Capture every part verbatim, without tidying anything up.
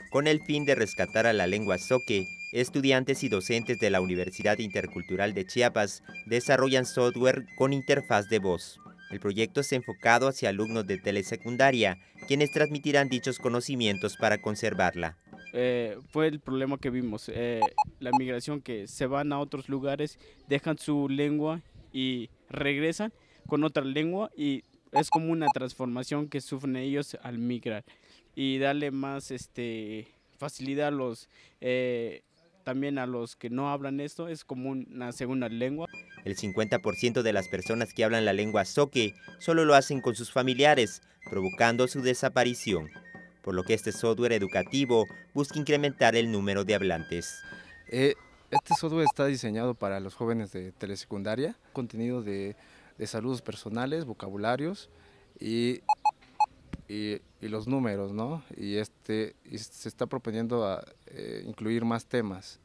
Con el fin de rescatar a la lengua zoque, estudiantes y docentes de la Universidad Intercultural de Chiapas desarrollan software con interfaz de voz. El proyecto es enfocado hacia alumnos de telesecundaria, quienes transmitirán dichos conocimientos para conservarla. Eh, fue el problema que vimos, eh, la migración, que se van a otros lugares, dejan su lengua y regresan con otra lengua, y es como una transformación que sufren ellos al migrar, y darle más este, facilidad a los, eh, también a los que no hablan esto, es como una segunda lengua. El cincuenta por ciento de las personas que hablan la lengua zoque solo lo hacen con sus familiares, provocando su desaparición, por lo que este software educativo busca incrementar el número de hablantes. Eh, este software está diseñado para los jóvenes de telesecundaria, contenido de, de saludos personales, vocabularios y, y, y los números, ¿no? Y, este, y se está proponiendo a eh, incluir más temas,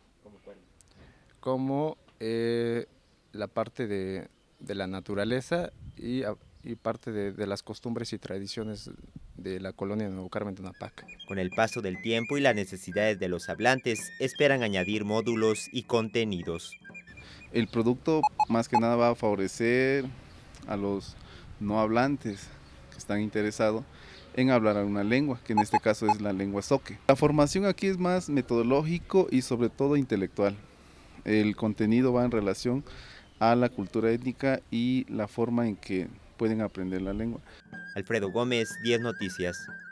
como eh, la parte de, de la naturaleza y, y parte de, de las costumbres y tradiciones de la colonia de Nuevo Carmen de Tunapac. Con el paso del tiempo y las necesidades de los hablantes, esperan añadir módulos y contenidos. El producto más que nada va a favorecer a los no hablantes que están interesados en hablar una lengua, que en este caso es la lengua zoque. La formación aquí es más metodológico y sobre todo intelectual. El contenido va en relación a la cultura étnica y la forma en que pueden aprender la lengua. Alfredo Gómez, diez Noticias.